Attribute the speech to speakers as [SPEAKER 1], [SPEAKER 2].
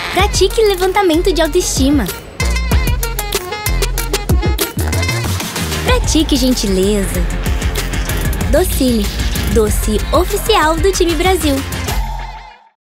[SPEAKER 1] Pratique levantamento de autoestima. Pratique gentileza. Docile, doce oficial do time Brasil.